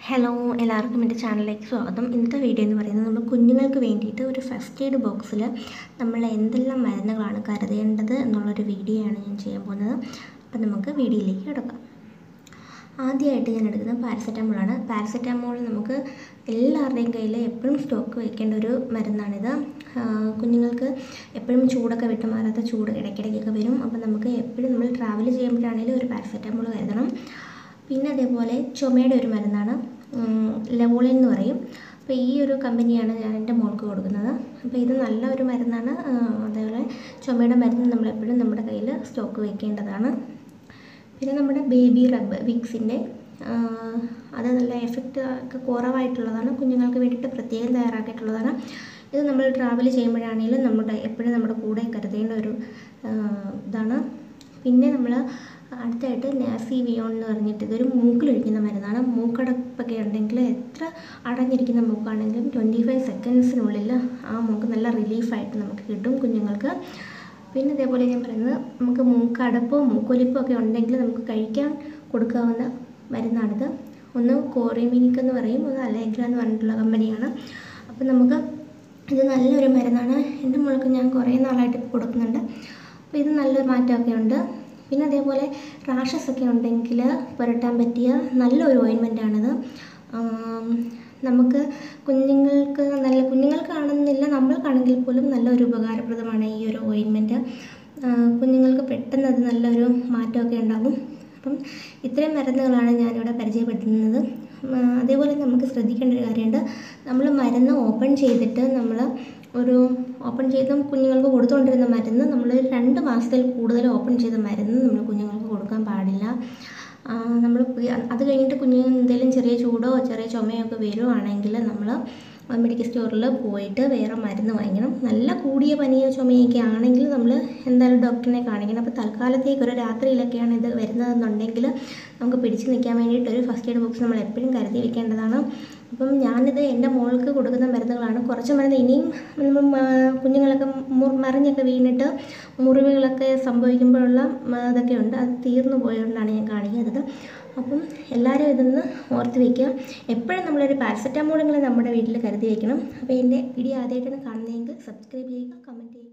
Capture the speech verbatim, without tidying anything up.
Hello എല്ലാവർക്കും എൻ്റെ ചാനലിലേക്ക് സ്വാഗതം. ഇന്നത്തെ വീഡിയോ എന്ന് പറയുന്നത് നമ്മൾ കുഞ്ഞുങ്ങൾക്ക് വേണ്ടിയിട്ട് ഒരു ഫസ്റ്റ് എയ്ഡ് ബോക്സിൽ നമ്മൾ എന്തെല്ലാം മരുന്നുകളാണ് കരുതേണ്ടത് എന്നുള്ളൊരു വീഡിയോ ആണ് ഞാൻ ചെയ്യാൻ പോകുന്നത്. അപ്പോൾ നമുക്ക് വീഡിയോയിലേക്ക് കിടക്കാം. ആദ്യമായിട്ട് ഞാൻ എടുക്കുന്നത് പാരസെറ്റമോളാണ്. പാരസെറ്റമോൾ നമുക്ക് എല്ലാവരുടെയും കയ്യിൽ എപ്പോഴും സ്റ്റോക്ക് വയ്ക്കേണ്ട ഒരു മരുന്നാണിത്. കുഞ്ഞുങ്ങൾക്ക് എപ്പോഴും ചൂടൊക്കെ വിട്ടുമാറാത്ത ചൂട് ഇടയ്ക്കിടയ്ക്കൊക്കെ വരും. അപ്പോൾ നമുക്ക് എപ്പോഴും നമ്മൾ ട്രാവൽ ചെയ്യുമ്പോഴാണെങ്കിലും ഒരു പാരസെറ്റമോൾ കരുതണം. പിന്നെ അതേപോലെ ചുമയുടെ ഒരു മരുന്നാണ്, ലെവോളിൻ എന്ന് പറയും. അപ്പോൾ ഈ ഒരു കമ്പനിയാണ് ഞാൻ എൻ്റെ മോൾക്ക് കൊടുക്കുന്നത്. അപ്പോൾ ഇത് നല്ല ഒരു മരുന്നാണ്. അതേപോലെ ചുമയുടെ മരുന്ന് നമ്മളെപ്പോഴും നമ്മുടെ കയ്യിൽ സ്റ്റോക്ക് വയ്ക്കേണ്ടതാണ്. പിന്നെ നമ്മുടെ ബേബി റബ്ബ് വിക്സിൻ്റെ അത് നല്ല എഫക്റ്റ് ഒക്കെ കുറവായിട്ടുള്ളതാണ്, കുഞ്ഞുങ്ങൾക്ക് വേണ്ടിയിട്ട് പ്രത്യേകം തയ്യാറാക്കിയിട്ടുള്ളതാണ്. ഇത് നമ്മൾ ട്രാവൽ ചെയ്യുമ്പോഴാണെങ്കിലും നമ്മുടെ എപ്പോഴും നമ്മുടെ കൂടെ കരുതേണ്ട ഒരു ഇതാണ്. പിന്നെ നമ്മൾ അടുത്തായിട്ട് നാസിവിയോൺ എന്ന് പറഞ്ഞിട്ട് ഇതൊരു മൂക്കിലൊഴിക്കുന്ന മരുന്നാണ്. മൂക്കടപ്പൊക്കെ ഉണ്ടെങ്കിൽ എത്ര അടഞ്ഞിരിക്കുന്ന മൂക്കാണെങ്കിലും ട്വൻറ്റി ഫൈവ് സെക്കൻഡ്സിനുള്ളിൽ ആ മൂക്ക് നല്ല റിലീഫായിട്ട് നമുക്ക് കിട്ടും കുഞ്ഞുങ്ങൾക്ക്. പിന്നെ ഇതേപോലെ ഞാൻ പറയുന്നത്, നമുക്ക് മൂക്കടപ്പോ മൂക്കൊലിപ്പോ ഒക്കെ ഉണ്ടെങ്കിൽ നമുക്ക് കഴിക്കാൻ കൊടുക്കാവുന്ന മരുന്നാണിത്. ഒന്ന് കോറിമിനിക് എന്ന് പറയും, ഒന്ന് അലേഗ്ര എന്ന് പറഞ്ഞിട്ടുള്ള കമ്പനിയാണ്. അപ്പോൾ നമുക്ക് ഇത് നല്ലൊരു മരുന്നാണ്. എൻ്റെ മോൾക്ക് ഞാൻ കുറേ നാളായിട്ട് കൊടുക്കുന്നുണ്ട്. അപ്പോൾ ഇത് നല്ലൊരു മാറ്റമൊക്കെ ഉണ്ട്. പിന്നെ അതേപോലെ റാഷസൊക്കെ ഉണ്ടെങ്കിൽ പുരട്ടാൻ പറ്റിയ നല്ലൊരു ഓയിൻമെൻറ്റാണിത്. നമുക്ക് കുഞ്ഞുങ്ങൾക്ക് നല്ല കുഞ്ഞുങ്ങൾക്കാണെന്നില്ല നമ്മൾക്കാണെങ്കിൽ പോലും നല്ലൊരു ഉപകാരപ്രദമാണ് ഈ ഒരു ഓയിൻമെൻറ്റ്. കുഞ്ഞുങ്ങൾക്ക് പെട്ടെന്ന് അത് നല്ലൊരു മാറ്റമൊക്കെ ഉണ്ടാകും. അപ്പം ഇത്രയും മരുന്നുകളാണ് ഞാനിവിടെ പരിചയപ്പെടുത്തുന്നത്. അതേപോലെ നമുക്ക് ശ്രദ്ധിക്കേണ്ട ഒരു കാര്യമുണ്ട്, നമ്മൾ മരുന്ന് ഓപ്പൺ ചെയ്തിട്ട് നമ്മൾ ഒരു ഓപ്പൺ ചെയ്ത് കുഞ്ഞുങ്ങൾക്ക് കൊടുത്തുകൊണ്ടിരുന്ന മരുന്ന് നമ്മൾ രണ്ട് മാസത്തിൽ കൂടുതൽ ഓപ്പൺ ചെയ്ത മരുന്ന് നമ്മൾ കുഞ്ഞുങ്ങൾക്ക് കൊടുക്കാൻ പാടില്ല. നമ്മൾ അത് കഴിഞ്ഞിട്ട് കുഞ്ഞുങ്ങൾ എന്തെങ്കിലും ചെറിയ ചൂടോ ചെറിയ ചുമയോ ഒക്കെ വരുവാണെങ്കിൽ നമ്മൾ മെഡിക്കൽ സ്റ്റോറിൽ പോയിട്ട് വേറെ മരുന്ന് വാങ്ങിക്കണം. നല്ല കൂടിയ പനിയോ ചുമയൊക്കെ ആണെങ്കിൽ നമ്മൾ എന്തായാലും ഡോക്ടറിനെ കാണിക്കണം. അപ്പോൾ തൽക്കാലത്തേക്ക് ഒരു രാത്രിയിലൊക്കെയാണ് ഇത് വരുന്നതെന്നുണ്ടെങ്കിൽ നമുക്ക് പിടിച്ച് നിൽക്കാൻ വേണ്ടിയിട്ട് ഒരു ഫസ്റ്റ് എയ്ഡ് ബോക്സ് നമ്മൾ എപ്പോഴും കരുതി വെക്കേണ്ടതാണ്. അപ്പം ഞാനിത് എൻ്റെ മോൾക്ക് കൊടുക്കുന്ന മരുന്നുകളാണ്. കുറച്ച് മരുന്ന് ഇനിയും കുഞ്ഞുങ്ങളൊക്കെ മറിഞ്ഞൊക്കെ വീണിട്ട് മുറിവുകളൊക്കെ സംഭവിക്കുമ്പോഴുള്ള ഇതൊക്കെ ഉണ്ട്, അത് തീർന്നു പോയതുകൊണ്ടാണ് ഞാൻ കാണിക്കുന്നത്. അപ്പം എല്ലാവരും ഇതൊന്ന് ഓർത്ത് വയ്ക്കുക. എപ്പോഴും നമ്മളൊരു പാരസെറ്റമോളെങ്കിലും നമ്മുടെ വീട്ടിൽ കരുതി വയ്ക്കണം. അപ്പോൾ എൻ്റെ വീഡിയോ ആദ്യമായിട്ടാണ് കാണുന്നതെങ്കിൽ സബ്സ്ക്രൈബ് ചെയ്യുക, കമൻറ്റ് ചെയ്യുക.